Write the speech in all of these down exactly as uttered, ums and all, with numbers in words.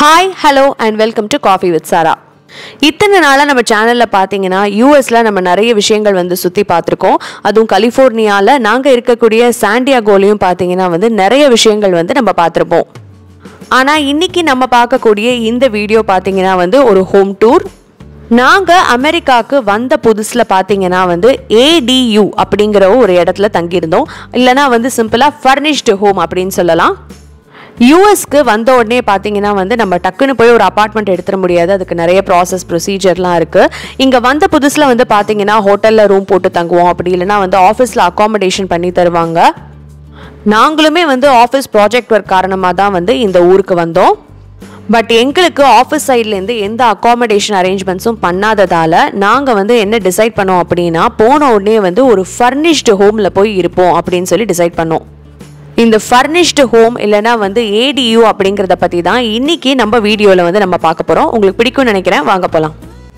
Hi, hello and welcome to Coffee with Sarah. இத்தனை நாளா நம்ம சேனல்ல பாத்தீங்கன்னா யூஎஸ்ல நம்ம நிறைய விஷயங்கள் வந்து சுத்தி பார்த்திருக்கோம். அதுவும் கலிபோர்னியால நாங்க இருக்கக்கூடிய சாண்டியாகோலயும் பாத்தீங்கன்னா வந்து நிறைய விஷயங்கள் வந்து நம்ம பார்த்திருப்போம். ஆனா இன்னைக்கு நம்ம பார்க்கக்கூடிய இந்த வீடியோ பாத்தீங்கன்னா வந்து ஒரு ஹோம் டூர். நாங்க அமெரிக்காக்கு வந்த புதுசுல பாத்தீங்கன்னா வந்து A D U அப்படிங்கிற ஒரு இடத்துல தங்கி இருந்தோம். இல்லனா வந்து சிம்பிளா furnished home அப்படின்னு சொல்லலாம். யூஎஸ்க்கு வந்த உடனே பார்த்தீங்கன்னா வந்து நம்ம டக்குன்னு போய் ஒரு அப்பார்ட்மெண்ட் எடுத்துட முடியாது. அதுக்கு நிறைய ப்ராசஸ் ப்ரொசீஜர்லாம் இருக்குது. இங்கே வந்த புதுசில் வந்து பார்த்தீங்கன்னா ஹோட்டலில் ரூம் போட்டு தங்குவோம், அப்படி இல்லைனா வந்து ஆஃபீஸில் அக்காமடேஷன் பண்ணி தருவாங்க. நாங்களுமே வந்து ஆஃபீஸ் ப்ராஜெக்ட் ஒர்க் காரணமாக தான் வந்து இந்த ஊருக்கு வந்தோம். பட் எங்களுக்கு ஆஃபீஸ் சைட்லேருந்து எந்த அக்காமடேஷன் அரேஞ்ச்மெண்ட்ஸும் பண்ணாததால் நாங்கள் வந்து என்ன டிசைட் பண்ணோம் அப்படின்னா, போன உடனே வந்து ஒரு ஃபர்னிஷ்டு ஹோமில் போய் இருப்போம் அப்படின்னு சொல்லி டிசைட் பண்ணோம். இந்த ஃபர்னிஷ்டு ஹோம் இல்லைனா வந்து A D U அப்படிங்கிறத பற்றி தான் இன்னைக்கு நம்ம வீடியோவில் வந்து நம்ம பார்க்க போகிறோம். உங்களுக்கு பிடிக்கும்னு நினைக்கிறேன், வாங்க போகலாம்.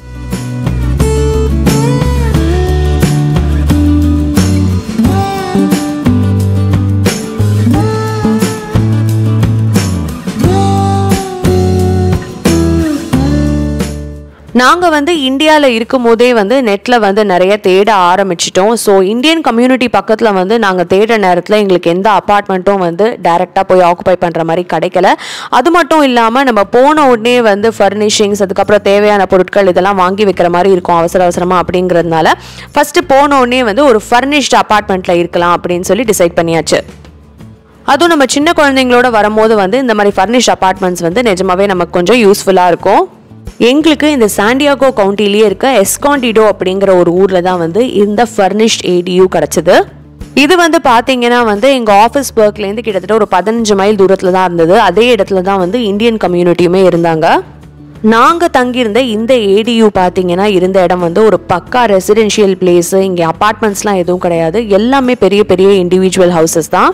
நாங்கள் வந்து இந்தியாவில் இருக்கும் போதே வந்து நெட்டில் வந்து நிறைய தேட ஆரம்பிச்சிட்டோம். ஸோ இந்தியன் கம்யூனிட்டி பக்கத்தில் வந்து நாங்கள் தேடுற நேரத்தில் எங்களுக்கு எந்த அப்பார்ட்மெண்ட்டும் வந்து டைரெக்டாக போய் ஆக்குபை பண்ணுற மாதிரி கிடைக்கல. அது மட்டும் இல்லாமல் நம்ம போன உடனே வந்து ஃபர்னிஷிங்ஸ், அதுக்கப்புறம் தேவையான பொருட்கள் இதெல்லாம் வாங்கி வைக்கிற மாதிரி இருக்கும் அவசர அவசரமாக. அப்படிங்கிறதுனால ஃபஸ்ட்டு போன உடனே வந்து ஒரு ஃபர்னிஷ்டு அப்பார்ட்மெண்ட்டில் இருக்கலாம் அப்படின்னு சொல்லி டிசைட் பண்ணியாச்சு. அதுவும் நம்ம சின்ன குழந்தைங்களோட வரும்போது வந்து இந்த மாதிரி ஃபர்னிஷ்ட் அப்பார்ட்மெண்ட்ஸ் வந்து நிஜமாவே நமக்கு கொஞ்சம் யூஸ்ஃபுல்லாக இருக்கும். எங்களுக்கு இந்த சாண்டியாகோ கவுண்டிலேயே இருக்க எஸ்காண்டிடோ அப்படிங்கிற ஒரு ஊரில் தான் வந்து இந்த ஃபர்னிஷ்ட் A D U கிடச்சிது. இது வந்து பார்த்தீங்கன்னா வந்து எங்கள் ஆஃபீஸ் ஒர்க்லேருந்து கிட்டத்தட்ட ஒரு பதினஞ்சு மைல் தூரத்தில் தான் இருந்தது. அதே இடத்துல தான் வந்து இந்தியன் கம்யூனிட்டியுமே இருந்தாங்க. நாங்கள் தங்கியிருந்த இந்த A D U பார்த்தீங்கன்னா இருந்த இடம் வந்து ஒரு பக்கா ரெசிடென்ஷியல் பிளேஸு. இங்கே அப்பார்ட்மெண்ட்ஸ்லாம் எதுவும் கிடையாது, எல்லாமே பெரிய பெரிய இண்டிவிஜுவல் ஹவுசஸ் தான்.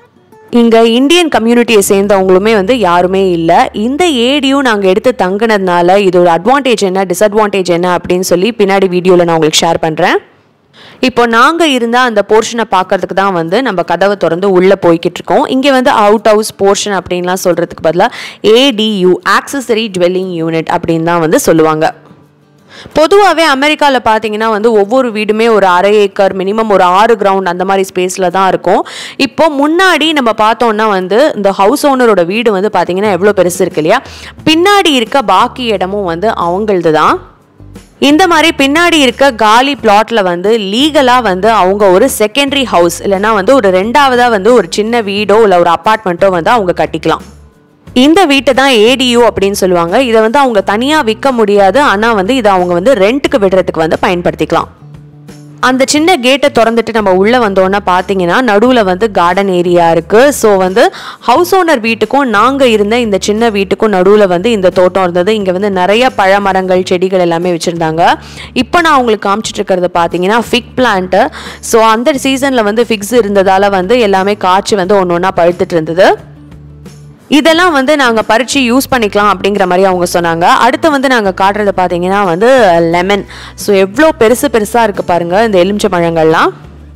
இங்கே இந்தியன் கம்யூனிட்டியை சேர்ந்தவங்களுமே வந்து யாருமே இல்லை. இந்த A D U நாங்கள் எடுத்து தங்கினதுனால இதோட அட்வான்டேஜ் என்ன, டிஸ்அட்வான்டேஜ் என்ன அப்படின்னு சொல்லி பின்னாடி வீடியோவில் நான் உங்களுக்கு ஷேர் பண்ணுறேன். இப்போ நாங்கள் இருந்த அந்த போர்ஷனை பார்க்கறதுக்கு தான் வந்து நம்ம கதவை திறந்து உள்ளே போய்கிட்டு இருக்கோம். இங்கே வந்து அவுட் ஹவுஸ் போர்ஷன் அப்படின்லாம் சொல்கிறதுக்கு பதிலாக A D U accessory dwelling unit அப்படின்னு தான் வந்து சொல்லுவாங்க. பொதுவாகவே அமெரிக்காவில் பார்த்தீங்கன்னா வந்து ஒவ்வொரு வீடுமே ஒரு அரை ஏக்கர், மினிமம் ஒரு ஆறு கிரவுண்ட் அந்த மாதிரி ஸ்பேஸில் தான் இருக்கும். இப்போ முன்னாடி நம்ம பார்த்தோம்னா வந்து இந்த ஹவுஸ் ஓனரோட வீடு வந்து பார்த்தீங்கன்னா எவ்வளோ பெருசு இருக்கு இல்லையா, பின்னாடி இருக்க பாக்கி இடமும் வந்து அவங்களது தான். இந்த மாதிரி பின்னாடி இருக்க காலி பிளாட்ல வந்து லீகலாக வந்து அவங்க ஒரு செகண்டரி ஹவுஸ் இல்லைனா வந்து ஒரு ரெண்டாவதாக வந்து ஒரு சின்ன வீடோ இல்லை ஒரு அப்பார்ட்மெண்ட்டோ வந்து அவங்க கட்டிக்கலாம். இந்த வீட்டை தான் A D U அப்படின்னு சொல்லுவாங்க. இதை வந்து அவங்க தனியாக விற்க முடியாது, ஆனால் வந்து இதை அவங்க வந்து ரெண்ட்டுக்கு விடுறதுக்கு வந்து பயன்படுத்திக்கலாம். அந்த சின்ன கேட்டை திறந்துட்டு நம்ம உள்ளே வந்தோன்னா பார்த்தீங்கன்னா நடுவில் வந்து கார்டன் ஏரியா இருக்குது. ஸோ வந்து ஹவுஸ் ஓனர் வீட்டுக்கும் நாங்கள் இருந்த இந்த சின்ன வீட்டுக்கும் நடுவில் வந்து இந்த தோட்டம் இருந்தது. இங்கே வந்து நிறைய பழ மரங்கள், செடிகள் எல்லாமே வச்சுருந்தாங்க. இப்போ நான் உங்களுக்கு காமிச்சிட்டு இருக்கிறது பார்த்தீங்கன்னா ஃபிக் பிளான்ட்டு. ஸோ அந்த சீசனில் வந்து ஃபிக்ஸ் இருந்ததால் வந்து எல்லாமே காய்ச்சி வந்து ஒன்று ஒன்றா பழுத்துட்டு இருந்தது. இதெல்லாம் வந்து நாங்கள் பறித்து யூஸ் பண்ணிக்கலாம் அப்படிங்கிற மாதிரி அவங்க சொன்னாங்க. அடுத்து வந்து நாங்கள் காட்டுறது பார்த்தீங்கன்னா வந்து லெமன். ஸோ எவ்வளோ பெருசு பெருசாக இருக்குது பாருங்கள் இந்த எலுமிச்சை பழங்கள்லாம்.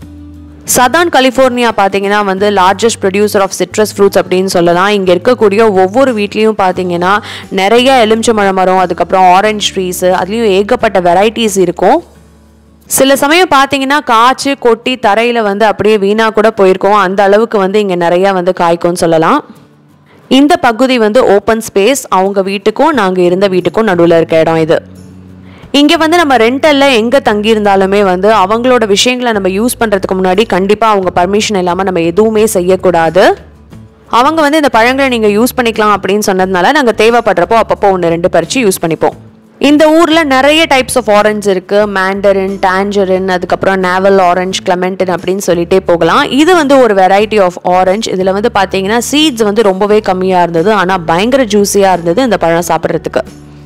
சதர்ன் கலிஃபோர்னியா பார்த்தீங்கன்னா வந்து largest producer of citrus fruits அப்படின்னு சொல்லலாம். இங்கே இருக்கக்கூடிய ஒவ்வொரு வீட்லேயும் பார்த்தீங்கன்னா நிறைய எலுமிச்சை பழ மரம், அதுக்கப்புறம் ஆரஞ்சு ட்ரீஸு, அதுலேயும் ஏகப்பட்ட வெரைட்டிஸ் இருக்கும். சில சமயம் பார்த்தீங்கன்னா காய்ச்சி கொட்டி தரையில் வந்து அப்படியே வீணாக கூட போயிருக்கோம். அந்த அளவுக்கு வந்து இங்கே நிறையா வந்து காய்க்கும்னு சொல்லலாம். இந்த பகுதி வந்து ஓப்பன் ஸ்பேஸ். அவங்க வீட்டுக்கும் நாங்கள் இருந்த வீட்டுக்கும் நடுவில் இருக்க இடம் இது. இங்கே வந்து நம்ம ரெண்டலில் எங்கே தங்கியிருந்தாலுமே வந்து அவங்களோட விஷயங்களை நம்ம யூஸ் பண்ணுறதுக்கு முன்னாடி கண்டிப்பாக அவங்க பர்மிஷன் இல்லாமல் நம்ம எதுவுமே செய்யக்கூடாது. அவங்க வந்து இந்த பழங்களை நீங்கள் யூஸ் பண்ணிக்கலாம் அப்படின்னு சொன்னதுனால நாங்கள் தேவைப்படுறப்போ அப்பப்போ ஒன்று ரெண்டு பறித்து யூஸ் பண்ணிப்போம். இந்த ஊரில் நிறைய டைப்ஸ் ஆஃப் ஆரஞ்சு இருக்குது. மேண்டரின், டான்ஜரின், அதுக்கப்புறம் நேவல் ஆரஞ்ச், கிளமெண்டின் அப்படின்னு சொல்லிட்டே போகலாம். இது வந்து ஒரு வெரைட்டி ஆஃப் ஆரஞ்ச். இதில் வந்து பார்த்தீங்கன்னா சீட்ஸ் வந்து ரொம்பவே கம்மியாக இருந்தது, ஆனால் பயங்கர ஜூஸியாக இருந்தது இந்த பழம் சாப்பிட்றதுக்கு.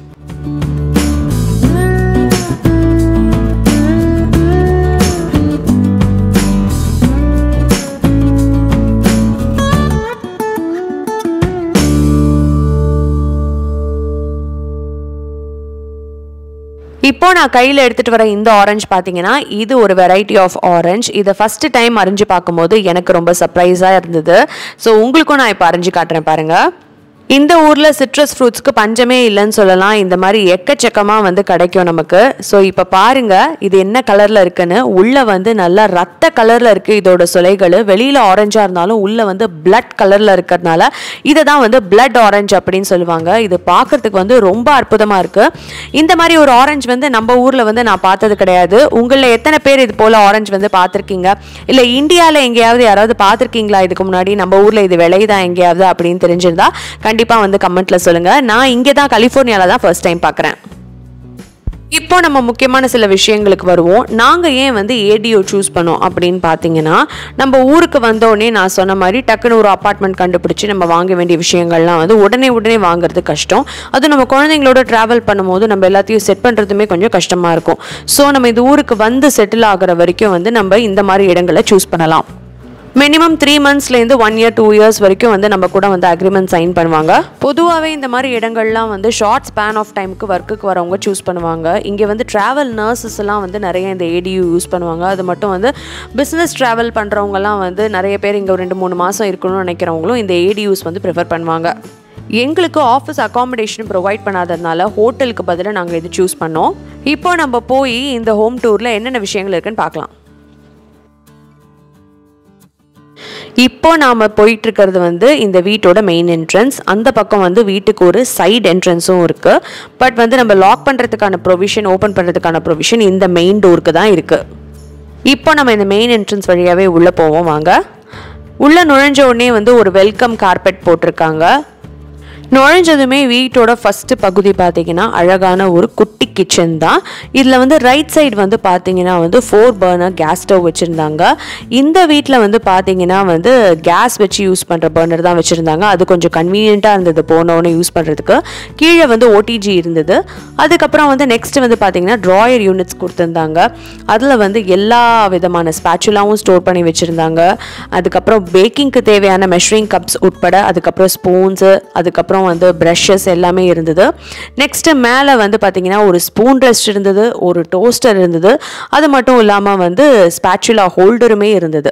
இப்போ நான் கையில் எடுத்துகிட்டு வர இந்த ஆரஞ்சு பார்த்தீங்கன்னா இது ஒரு வெரைட்டி ஆஃப் ஆரஞ்சு. இதை ஃபஸ்ட்டு டைம் அரிஞ்சு பார்க்கும்போது எனக்கு ரொம்ப சர்ப்ரைஸாக இருந்தது. ஸோ உங்களுக்கும் நான் இப்போ அரிஞ்சு காட்டுறேன் பாருங்கள். இந்த ஊரில் சிட்ரஸ் ஃப்ரூட்ஸ்க்கு பஞ்சமே இல்லைன்னு சொல்லலாம். இந்த மாதிரி எக்கச்சக்கமாக வந்து கிடைக்கும் நமக்கு. ஸோ இப்போ பாருங்கள் இது என்ன கலரில் இருக்குன்னு. உள்ளே வந்து நல்லா ரத்த கலரில் இருக்குது இதோட சுளைகள். வெளியில் ஆரஞ்சாக இருந்தாலும் உள்ளே வந்து பிளட் கலரில் இருக்கிறதுனால இதை தான் வந்து பிளட் ஆரஞ்சு அப்படின்னு சொல்லுவாங்க. இது பார்க்குறதுக்கு வந்து ரொம்ப அற்புதமாக இருக்குது. இந்த மாதிரி ஒரு ஆரஞ்சு வந்து நம்ம ஊரில் வந்து நான் பார்த்தது கிடையாது. உங்களில் எத்தனை பேர் இது போல் ஆரஞ்சு வந்து பார்த்துருக்கீங்க? இல்லை இந்தியாவில் எங்கேயாவது யாராவது பார்த்துருக்கீங்களா இதுக்கு முன்னாடி? நம்ம ஊரில் இது விளையுதா எங்கேயாவது அப்படின்னு தெரிஞ்சிருந்தா கண்டிப்பாக வந்து கமெண்ட்ல சொல்லுங்க. நான் இங்கே தான் கலிஃபோர்னியாவில் தான் ஃபர்ஸ்ட் டைம் பார்க்குறேன். இப்போ நம்ம முக்கியமான சில விஷயங்களுக்கு வருவோம். நாங்கள் ஏன் வந்து ஏடிஓ சூஸ் பண்ணோம் அப்படின்னு பார்த்தீங்கன்னா, நம்ம ஊருக்கு வந்தோடனே நான் சொன்ன மாதிரி டக்குன்னு ஒரு அப்பார்ட்மெண்ட் கண்டுபிடிச்சி நம்ம வாங்க வேண்டிய விஷயங்கள்லாம் வந்து உடனே உடனே வாங்குறது கஷ்டம். அதுவும் நம்ம குழந்தைங்களோட ட்ராவல் பண்ணும்போது நம்ம எல்லாத்தையும் செட் பண்ணுறதுமே கொஞ்சம் கஷ்டமாக இருக்கும். ஸோ நம்ம இந்த ஊருக்கு வந்து செட்டில் ஆகிற வரைக்கும் வந்து நம்ம இந்த மாதிரி இடங்களை சூஸ் பண்ணலாம். மினிமம் த்ரீ மந்த்ஸ்லேருந்து ஒன் இயர் டூ இயர்ஸ் வரைக்கும் வந்து நம்ம கூட வந்து அக்ரிமெண்ட் சைன் பண்ணுவாங்க. பொதுவாகவே இந்த மாதிரி இடங்கள்லாம் வந்து ஷார்ட் ஸ்பேன் ஆஃப் டைமுக்கு ஒர்க்குக்கு வரவங்க சூஸ் பண்ணுவாங்க. இங்கே வந்து ட்ராவல் நர்சஸ் எல்லாம் வந்து நிறைய இந்த ஏடியூ யூஸ் பண்ணுவாங்க. அது மட்டும் வந்து பிஸ்னஸ் ட்ராவல் பண்ணுறவங்கலாம் வந்து நிறைய பேர் இங்கே ஒரு ரெண்டு மூணு மாதம் இருக்கணும்னு நினைக்கிறவங்களும் இந்த ஏடியூஸ் வந்து ப்ரிஃபர் பண்ணுவாங்க. எங்களுக்கு ஆஃபீஸ் அகாமடேஷன் ப்ரொவைட் பண்ணாததுனால ஹோட்டலுக்கு பதிலாக நாங்கள் இது சூஸ் பண்ணோம். இப்போ நம்ம போய் இந்த ஹோம் டூரில் என்னென்ன விஷயங்கள் இருக்குன்னு பார்க்கலாம். இப்போ நாம் போயிட்டுருக்கிறது வந்து இந்த வீட்டோட மெயின் என்ட்ரன்ஸ். அந்த பக்கம் வந்து வீட்டுக்கு ஒரு சைடு என்ட்ரன்ஸும் இருக்குது. பட் வந்து நம்ம லாக் பண்ணுறதுக்கான ப்ரொவிஷன், ஓப்பன் பண்ணுறதுக்கான ப்ரொவிஷன் இந்த மெயின் டோருக்கு தான் இருக்குது. இப்போ நம்ம இந்த மெயின் என்ட்ரன்ஸ் வழியாகவே உள்ளே போவோம் வாங்க. உள்ளே நுழைஞ்ச உடனே வந்து ஒரு வெல்கம் கார்பெட் போட்டிருக்காங்க. நுழைஞ்சதுமே வீட்டோட ஃபஸ்ட்டு பகுதி பார்த்தீங்கன்னா அழகான ஒரு குட்டி கிச்சன் தான். இதில் வந்து ரைட் சைடு வந்து பார்த்தீங்கன்னா வந்து ஃபோர் பர்னர் கேஸ் ஸ்டவ் வச்சுருந்தாங்க. இந்த வீட்டில் வந்து பார்த்தீங்கன்னா வந்து கேஸ் வச்சு யூஸ் பண்ணுற பர்னர் தான் வச்சுருந்தாங்க. அது கொஞ்சம் கன்வீனியண்ட்டாக இருந்தது போனோன்னு யூஸ் பண்ணுறதுக்கு. கீழே வந்து ஓடிஜி இருந்தது. அதுக்கப்புறம் வந்து நெக்ஸ்ட் வந்து பார்த்தீங்கன்னா ட்ராயர் யூனிட்ஸ் கொடுத்துருந்தாங்க. அதில் வந்து எல்லா விதமான ஸ்பேச்சுலாவும் ஸ்டோர் பண்ணி வச்சுருந்தாங்க. அதுக்கப்புறம் பேக்கிங்க்கு தேவையான மெஷரிங் கப்ஸ் உட்பட, அதுக்கப்புறம் ஸ்பூன்ஸு, அதுக்கப்புறம் வந்து பிரஷஸ் எல்லாமே இருந்தது. நெக்ஸ்ட் மேலே வந்து பார்த்தீங்கன்னா ஒரு ஸ்பூன் ரெஸ்ட் இருந்தது, ஒரு டோஸ்டர் இருந்தது. அது மட்டும் இல்லாமல் வந்து ஸ்பேச்சுலா ஹோல்டருமே இருந்தது.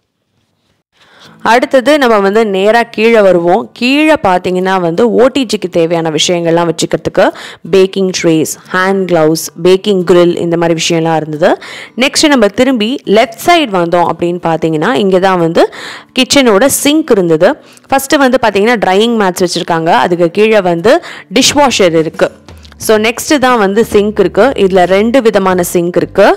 அடுத்தது நம்ம வந்து நேராக கீழே வருவோம். கீழே பார்த்தீங்கன்னா வந்து ஓடிஜிக்கு தேவையான விஷயங்கள்லாம் வச்சுக்கிறதுக்கு baking trays, hand gloves, baking grill, இந்த மாதிரி விஷயம்லாம் இருந்தது. நெக்ஸ்ட் நம்ம திரும்பி லெஃப்ட் சைடு வந்தோம் அப்படின்னு பார்த்தீங்கன்னா இங்கே தான் வந்து கிச்சனோட சிங்க் இருந்தது. ஃபஸ்ட்டு வந்து பார்த்தீங்கன்னா ட்ரையிங் மேட்ஸ் வச்சுருக்காங்க. அதுக்கு கீழே வந்து டிஷ் வாஷர் இருக்குது. ஸோ நெக்ஸ்ட்டு தான் வந்து சிங்க் இருக்குது. இதில் ரெண்டு விதமான சிங்க் இருக்குது.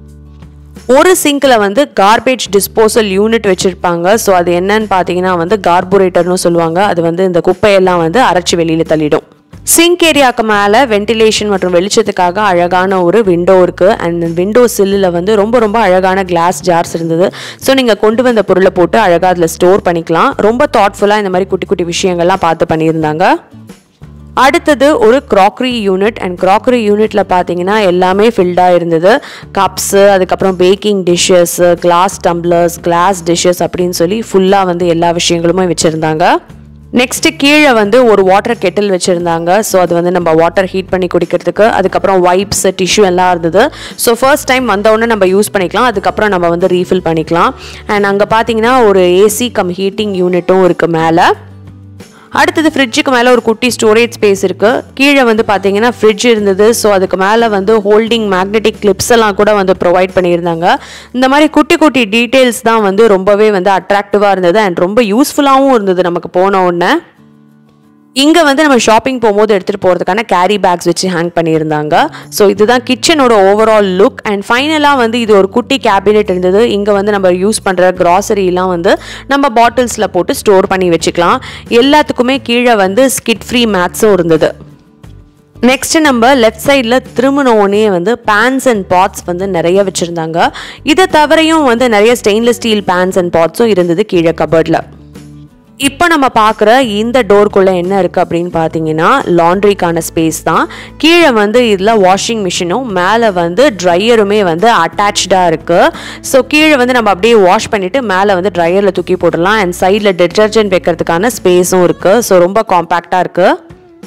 ஒரு சிங்கில் வந்து கார்பேஜ் டிஸ்போசல் யூனிட் வச்சுருப்பாங்க. ஸோ அது என்னன்னு பார்த்தீங்கன்னா வந்து கார்பரேட்டர்னு சொல்லுவாங்க. அது வந்து இந்த குப்பையெல்லாம் வந்து அரைச்சி வெளியில் தள்ளிடும். சிங்க் ஏரியாவுக்கு மேலே வென்டிலேஷன் மற்றும் வெளிச்சத்துக்காக அழகான ஒரு விண்டோ இருக்குது. அண்ட் விண்டோ சில்லில் வந்து ரொம்ப ரொம்ப அழகான கிளாஸ் ஜார்ஸ் இருந்தது. ஸோ நீங்கள் கொண்டு வந்த பொருளை போட்டு அழகாக அதில் ஸ்டோர் பண்ணிக்கலாம். ரொம்ப தாட்ஃபுல்லாக இந்த மாதிரி குட்டி குட்டி விஷயங்கள்லாம் பார்த்து பண்ணியிருந்தாங்க. அடுத்தது ஒரு க்ராக்கரி யூனிட். அண்ட் க்ராக்கரி யூனிட்டில் பார்த்தீங்கன்னா எல்லாமே ஃபில்டாக இருந்தது. கப்ஸு, அதுக்கப்புறம் baking dishes, glass tumblers, glass dishes அப்படின்னு சொல்லி ஃபுல்லாக வந்து எல்லா விஷயங்களுமே வச்சுருந்தாங்க. நெக்ஸ்ட்டு கீழே வந்து ஒரு வாட்டர் கெட்டில் வச்சுருந்தாங்க. ஸோ அது வந்து நம்ம வாட்டர் ஹீட் பண்ணி குடிக்கிறதுக்கு. அதுக்கப்புறம் வைப்ஸ், டிஷ்யூ எல்லாம் இருந்தது. ஸோ ஃபர்ஸ்ட் டைம் வந்தோடனே நம்ம யூஸ் பண்ணிக்கலாம். அதுக்கப்புறம் நம்ம வந்து ரீஃபில் பண்ணிக்கலாம். அண்ட் அங்கே பார்த்தீங்கன்னா ஒரு ஏசி கம் ஹீட்டிங் யூனிட்டும் இருக்குது மேலே. அடுத்தது ஃப்ரிட்ஜுக்கு மேலே ஒரு குட்டி ஸ்டோரேஜ் ஸ்பேஸ் இருக்குது. கீழே வந்து பார்த்தீங்கன்னா ஃப்ரிட்ஜ் இருந்தது. ஸோ அதுக்கு மேலே வந்து ஹோல்டிங் மேக்னெட்டிக் கிளிப்ஸ் எல்லாம் கூட வந்து ப்ரொவைட் பண்ணியிருந்தாங்க. இந்த மாதிரி குட்டி குட்டி டீட்டெயில்ஸ் தான் வந்து ரொம்பவே வந்து அட்ராக்டிவாக இருந்தது. அண்ட் ரொம்ப யூஸ்ஃபுல்லாகவும் இருந்தது நமக்கு போன உடனே. இங்கே வந்து நம்ம ஷாப்பிங் போகும்போது எடுத்துகிட்டு போகிறதுக்கான கேரி பேக்ஸ் வச்சு ஹேங் பண்ணியிருந்தாங்க. ஸோ இதுதான் கிச்சனோட ஓவரால் லுக். அண்ட் ஃபைனலாக வந்து இது ஒரு குட்டி கேபினெட் இருந்தது. இங்கே வந்து நம்ம யூஸ் பண்ணுற க்ராசரிலாம் வந்து நம்ம பாட்டில்ஸில் போட்டு ஸ்டோர் பண்ணி வச்சுக்கலாம். எல்லாத்துக்குமே கீழே வந்து ஸ்கிட் ஃப்ரீ மேட்ஸும் இருந்தது. நெக்ஸ்ட் நம்ம லெஃப்ட் சைடில் திரும்பினோடனே வந்து பேன்ஸ் அண்ட் பாட்ஸ் வந்து நிறைய வச்சுருந்தாங்க. இதை தவிரையும் வந்து நிறைய ஸ்டெயின்லெஸ் ஸ்டீல் பேன்ஸ் அண்ட் பாட்ஸும் இருந்தது கீழே கபர்டில். இப்போ நம்ம பார்க்குற இந்த டோருக்குள்ளே என்ன இருக்குது அப்படின்னு பார்த்தீங்கன்னா லாண்ட்ரிக்கான ஸ்பேஸ் தான். கீழே வந்து இதில் வாஷிங் மிஷினும் மேலே வந்து ட்ரையருமே வந்து அட்டாச்சாக இருக்குது. ஸோ கீழே வந்து நம்ம அப்படியே வாஷ் பண்ணிவிட்டு மேலே வந்து ட்ரையரில் தூக்கி போடலாம். அண்ட் சைடில் டிட்டர்ஜென்ட் வைக்கிறதுக்கான ஸ்பேஸும் இருக்குது. ஸோ ரொம்ப காம்பேக்டாக இருக்குது.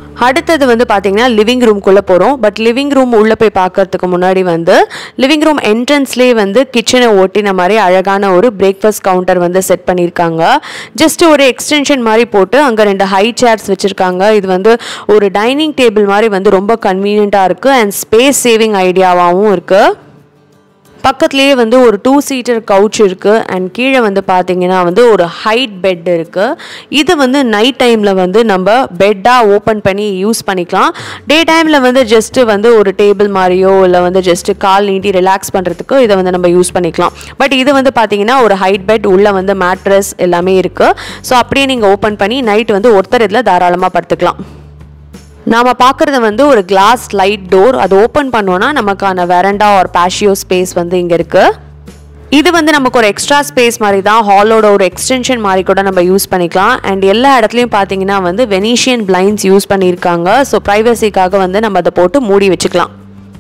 அடுத்தது வந்து பார்த்தீங்கன்னா லிவிங் ரூம்குள்ளே போகிறோம். பட் லிவிங் ரூம் உள்ளே போய் பார்க்கறதுக்கு முன்னாடி வந்து லிவிங் ரூம் என்ட்ரன்ஸ்லேயே வந்து கிச்சனை ஒட்டின மாதிரி அழகான ஒரு பிரேக்ஃபாஸ்ட் கவுண்டர் வந்து செட் பண்ணியிருக்காங்க. ஜஸ்ட் ஒரு எக்ஸ்டென்ஷன் மாதிரி போட்டு அங்கே ரெண்டு ஹை சேர்ஸ் வச்சுருக்காங்க. இது வந்து ஒரு டைனிங் டேபிள் மாதிரி வந்து ரொம்ப கன்வீனியண்ட்டாக இருக்குது அண்ட் ஸ்பேஸ் சேவிங் ஐடியாவாகவும் இருக்குது. பக்கத்துலேயே வந்து ஒரு டூ சீட்டர் கவுச் இருக்குது அண்ட் கீழே வந்து பார்த்தீங்கன்னா வந்து ஒரு ஹைட் பெட் இருக்குது. இது வந்து நைட் டைமில் வந்து நம்ம பெட்டாக ஓப்பன் பண்ணி யூஸ் பண்ணிக்கலாம். டே டைமில் வந்து ஜஸ்ட்டு வந்து ஒரு டேபிள் மாதிரியோ இல்லை வந்து ஜஸ்ட்டு கால் நீட்டி ரிலாக்ஸ் பண்ணுறதுக்கு இதை வந்து நம்ம யூஸ் பண்ணிக்கலாம். பட் இது வந்து பார்த்தீங்கன்னா ஒரு ஹைட் பெட், உள்ளே வந்து மேட்ரஸ் எல்லாமே இருக்குது. ஸோ அப்படியே நீங்கள் ஓப்பன் பண்ணி நைட் வந்து ஒருத்தர் இதில் தாராளமாக படுத்துக்கலாம். நாம் பார்க்குறது வந்து ஒரு கிளாஸ் லைட் டோர். அது ஓப்பன் பண்ணோன்னா நமக்கான வெரண்டா ஆர் பேஷியோ ஸ்பேஸ் வந்து இங்கே இருக்குது. இது வந்து நமக்கு ஒரு எக்ஸ்ட்ரா ஸ்பேஸ் மாதிரி தான், ஹாலோட ஒரு எக்ஸ்டென்ஷன் மாதிரி கூட நம்ம யூஸ் பண்ணிக்கலாம். அண்ட் எல்லா இடத்துலையும் பார்த்தீங்கன்னா வந்து வெனீஷியன் பிளைண்ட்ஸ் யூஸ் பண்ணியிருக்காங்க. ஸோ ப்ரைவசிக்காக வந்து நம்ம அதை போட்டு மூடி வச்சுக்கலாம்.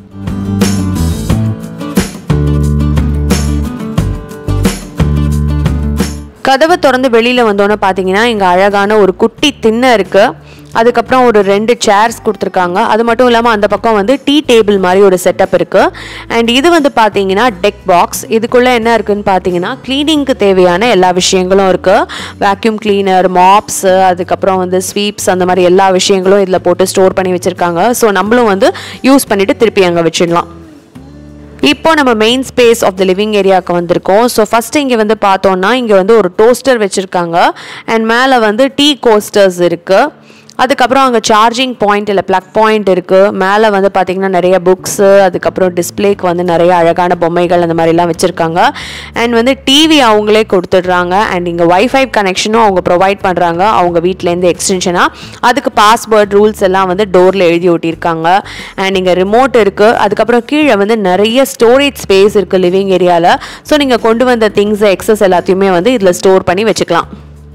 கதவை திறந்து வெளியில் வந்தோன்னே பார்த்தீங்கன்னா இங்கே அழகான ஒரு குட்டி திண்ணை இருக்குது. அதுக்கப்புறம் ஒரு ரெண்டு சேர்ஸ் கொடுத்துருக்காங்க. அது மட்டும் இல்லாமல் அந்த பக்கம் வந்து டீ டேபிள் மாதிரி ஒரு செட்டப் இருக்குது. அண்ட் இது வந்து பார்த்தீங்கன்னா டெக் பாக்ஸ். இதுக்குள்ளே என்ன இருக்குதுன்னு பார்த்தீங்கன்னா க்ளீனிங்க்கு தேவையான எல்லா விஷயங்களும் இருக்குது. வேக்யூம் கிளீனர், மாப்ஸு, அதுக்கப்புறம் வந்து ஸ்வீப்ஸ், அந்த மாதிரி எல்லா விஷயங்களும் இதில் போட்டு ஸ்டோர் பண்ணி வச்சுருக்காங்க. ஸோ நம்மளும் வந்து யூஸ் பண்ணிவிட்டு திருப்பி அங்கே வச்சிடலாம். இப்போ நம்ம main space of the living ஏரியாவுக்கு வந்திருக்கோம். ஸோ ஃபஸ்ட்டு இங்கே வந்து பார்த்தோன்னா இங்கே வந்து ஒரு டோஸ்டர் வச்சுருக்காங்க அண்ட் மேலே வந்து டீ கோஸ்டர்ஸ் இருக்குது. அதுக்கப்புறம் அங்கே சார்ஜிங் பாயிண்ட் இல்லை ப்ளக் பாயிண்ட் இருக்குது. மேலே வந்து பார்த்திங்கன்னா நிறைய புக்ஸு, அதுக்கப்புறம் டிஸ்பிளேக்கு வந்து நிறைய அழகான பொம்மைகள் அந்த மாதிரிலாம் வச்சுருக்காங்க. அண்ட் வந்து டிவி அவங்களே கொடுத்துட்றாங்க. அண்ட் இங்கே வைஃபை கனெக்ஷனும் அவங்க ப்ரொவைட் பண்ணுறாங்க அவங்க வீட்டிலேருந்து எக்ஸ்டென்ஷனாக. அதுக்கு பாஸ்வேர்ட் ரூல்ஸ் எல்லாம் வந்து டோரில் எழுதி ஒட்டியிருக்காங்க. அண்ட் இங்கே ரிமோட் இருக்குது. அதுக்கப்புறம் கீழே வந்து நிறைய ஸ்டோரேஜ் ஸ்பேஸ் இருக்குது லிவிங் ஏரியாவில். ஸோ நீங்கள் கொண்டு வந்த திங்ஸை எக்ஸஸ் எல்லாத்தையுமே வந்து இதில் ஸ்டோர் பண்ணி வச்சுக்கலாம்.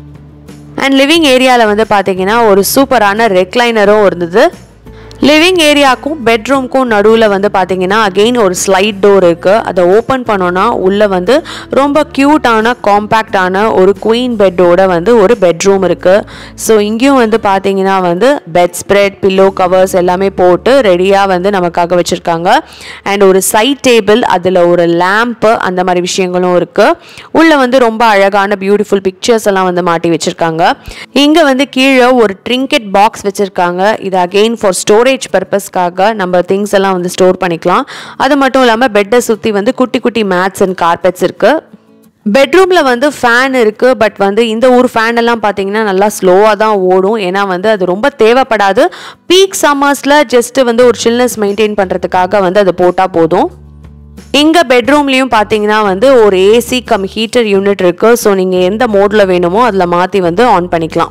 அண்ட் லிவிங் ஏரியாவில் வந்து பார்த்தீங்கன்னா ஒரு சூப்பரான ரெக்லைனரும் இருந்தது. லிவிங் ஏரியாவுக்கும் பெட்ரூம்க்கும் நடுவில் வந்து பார்த்தீங்கன்னா அகெயின் ஒரு ஸ்லைட் டோர் இருக்குது. அதை ஓப்பன் பண்ணோன்னா உள்ளே வந்து ரொம்ப க்யூட்டான காம்பேக்டான ஒரு குயின் பெட்டோட வந்து ஒரு பெட்ரூம் இருக்குது. ஸோ இங்கேயும் வந்து பார்த்தீங்கன்னா வந்து பெட் ஸ்ப்ரெட், பில்லோ கவர்ஸ் எல்லாமே போட்டு ரெடியாக வந்து நமக்காக வச்சுருக்காங்க. அண்ட் ஒரு சைட் டேபிள், அதில் ஒரு லேம்ப்பு, அந்த மாதிரி விஷயங்களும் இருக்குது. உள்ளே வந்து ரொம்ப அழகான பியூட்டிஃபுல் பிக்சர்ஸ் எல்லாம் வந்து மாட்டி வச்சுருக்காங்க. இங்கே வந்து கீழே ஒரு ட்ரிங்கெட் பாக்ஸ் வச்சுருக்காங்க. இது அகெயின் ஃபார் ஸ்டோரேஜ் பர்பஸ்க்காக நம்ம திங்ஸ் எல்லாம் வந்து ஸ்டோர் பண்ணிக்கலாம். அது மட்டும் இல்லாமல் பெட்டை சுற்றி வந்து குட்டி குட்டி மேட்ஸ் அண்ட் கார்பெட்ஸ் இருக்குது. பெட்ரூமில் வந்து ஃபேன் இருக்குது. பட் வந்து இந்த ஊர் ஃபேன் எல்லாம் பார்த்தீங்கன்னா நல்லா ஸ்லோவாக தான் ஓடும். ஏன்னா வந்து அது ரொம்ப தேவைப்படாது. பீக் சம்மர்ஸில் ஜஸ்ட்டு வந்து ஒரு சில்னஸ் மெயின்டைன் பண்ணுறதுக்காக வந்து அது போட்டால் போதும். இங்கே பெட்ரூம்லேயும் பார்த்தீங்கன்னா வந்து ஒரு ஏசி கம் ஹீட்டர் யூனிட் இருக்குது. ஸோ நீங்கள் எந்த மோடில் வேணுமோ அதில் மாற்றி வந்து ஆன் பண்ணிக்கலாம்.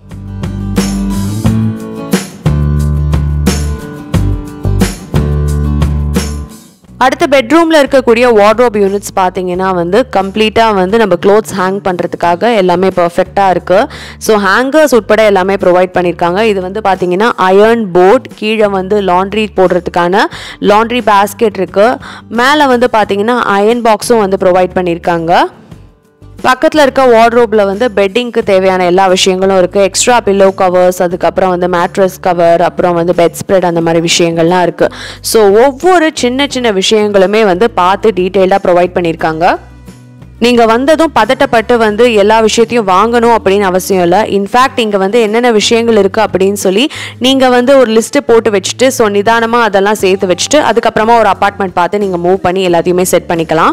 அடுத்த பெட்ரூமில் இருக்கக்கூடிய வார்ட்ரோப் யூனிட்ஸ் பார்த்தீங்கன்னா வந்து கம்ப்ளீட்டாக வந்து நம்ம க்ளோத்ஸ் ஹேங் பண்ணுறதுக்காக எல்லாமே பர்ஃபெக்டாக இருக்குது. ஸோ ஹேங்கர்ஸ் உட்பட எல்லாமே ப்ரொவைட் பண்ணியிருக்காங்க. இது வந்து பார்த்தீங்கன்னா அயர்ன் போர்ட், கீழே வந்து லாண்ட்ரி போடுறதுக்கான லாண்ட்ரி பேஸ்கெட் இருக்குது. மேலே வந்து பார்த்தீங்கன்னா அயர்ன் பாக்ஸும் வந்து ப்ரொவைட் பண்ணியிருக்காங்க. பக்கத்தில் இருக்க வார்ட்ரோப்பில் வந்து பெட்டிங்க்கு தேவையான எல்லா விஷயங்களும் இருக்குது. எக்ஸ்ட்ரா பில்லோ கவர்ஸ், அதுக்கப்புறம் வந்து மேட்ரஸ் கவர், அப்புறம் வந்து பெட் ஸ்ப்ரெட், அந்த மாதிரி விஷயங்கள்லாம் இருக்குது. ஸோ ஒவ்வொரு சின்ன சின்ன விஷயங்களுமே வந்து பார்த்து டீட்டெயில்டாக ப்ரொவைட் பண்ணியிருக்காங்க. நீங்கள் வந்ததும் பதட்டப்பட்டு வந்து எல்லா விஷயத்தையும் வாங்கணும் அப்படின்னு அவசியம் இல்லை. இன்ஃபேக்ட் இங்கே வந்து என்னென்ன விஷயங்கள் இருக்குது அப்படின்னு சொல்லி நீங்கள் வந்து ஒரு லிஸ்ட்டு போட்டு வச்சுட்டு ஸோ நிதானமாக அதெல்லாம் சேர்த்து வச்சுட்டு அதுக்கப்புறமா ஒரு அப்பார்ட்மெண்ட் பார்த்து நீங்கள் மூவ் பண்ணி எல்லாத்தையுமே செட் பண்ணிக்கலாம்.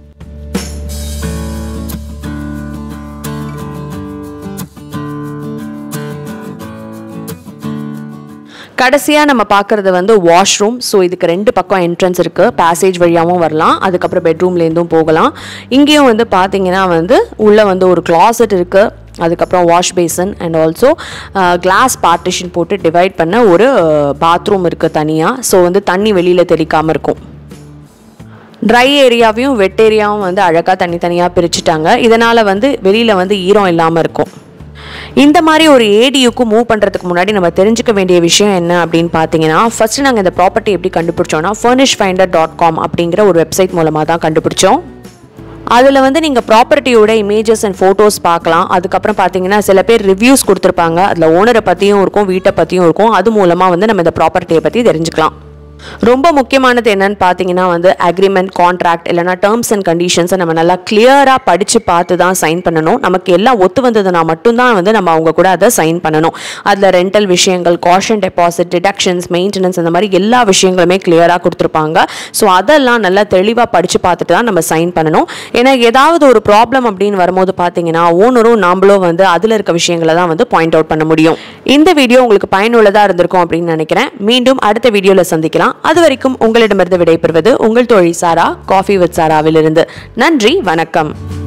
கடைசியாக நம்ம பார்க்குறது வந்து வாஷ்ரூம். ஸோ இதுக்கு ரெண்டு பக்கம் என்ட்ரன்ஸ் இருக்குது. பேசேஜ் வழியாகவும் வரலாம், அதுக்கப்புறம் பெட்ரூம்லேருந்தும் போகலாம். இங்கேயும் வந்து பார்த்தீங்கன்னா வந்து உள்ளே வந்து ஒரு கிளாசெட் இருக்குது, அதுக்கப்புறம் wash basin and also glass partition போட்டு டிவைட் பண்ண ஒரு பாத்ரூம் இருக்குது தனியாக. ஸோ வந்து தண்ணி வெளியில் தெளிக்காமல் இருக்கும். ட்ரை ஏரியாவையும் வெட் ஏரியாவும் வந்து அழகாக தனித்தனியாக பிரிச்சுட்டாங்க. இதனால் வந்து வெளியில் வந்து ஈரம் இல்லாமல் இருக்கும். இந்த மாதிரி ஒரு ஏடியூக்கு மூவ் பண்ணுறதுக்கு முன்னாடி நம்ம தெரிஞ்சுக்க வேண்டிய விஷயம் என்ன அப்படின்னு பார்த்தீங்கன்னா, ஃபர்ஸ்ட் நாங்கள் இந்த ப்ராப்பர்ட்டி எப்படி கண்டுபிடிச்சோன்னா ஃபர்னிஷ் ஃபைண்டர் டாட் காம் அப்படிங்கிற ஒரு வெப்சைட் மூலமாக தான் கண்டுபிடிச்சோம். அதில் வந்து நீங்கள் ப்ராப்பர்ட்டியோட இமேஜஸ் அண்ட் ஃபோட்டோஸ் பார்க்கலாம். அதுக்கப்புறம் பார்த்தீங்கன்னா சில பேர் ரிவ்யூஸ் கொடுத்துருப்பாங்க. அதில் ஓனரை பற்றியும் இருக்கும், வீட்டை பற்றியும் இருக்கும். அது மூலமாக வந்து நம்ம இந்த ப்ராப்பர்ட்டியை பற்றி தெரிஞ்சுக்கலாம். ரொம்ப முக்கியமானது என்னன்னு பார்த்தீங்கன்னா வந்து அக்ரிமெண்ட், கான்ட்ராக்ட் இல்லைனா டேர்ம்ஸ் அண்ட் கண்டிஷன்ஸை நம்ம நல்லா கிளியராக படித்து பார்த்து தான் சைன் பண்ணணும். நமக்கு எல்லாம் ஒத்து வந்ததுன்னா மட்டும்தான் வந்து நம்ம அவங்க கூட அதை சைன் பண்ணணும். அதில் ரெண்டல் விஷயங்கள், காஷன் டெபாசிட், டிடக்ஷன்ஸ், மெயின்டெனன்ஸ் அந்த மாதிரி எல்லா விஷயங்களுமே கிளியராக கொடுத்துருப்பாங்க. ஸோ அதெல்லாம் நல்லா தெளிவாக படித்து பார்த்துட்டு தான் நம்ம சைன் பண்ணணும். ஏன்னா ஏதாவது ஒரு ப்ராப்ளம் அப்படின்னு வரும்போது பார்த்தீங்கன்னா ஓனரும் நாமளும் வந்து அதில் இருக்க விஷயங்களை தான் வந்து பாயிண்ட் அவுட் பண்ண முடியும். இந்த வீடியோ உங்களுக்கு பயனுள்ளதாக இருந்திருக்கும் அப்படின்னு நினைக்கிறேன். மீண்டும் அடுத்த வீடியோவில் சந்திக்கலாம். அது வரைக்கும் உங்களிடமிருந்து விடைபெறுவது உங்கள் தோழி சாரா, காஃபி வித் சாராவிலிருந்து. நன்றி, வணக்கம்.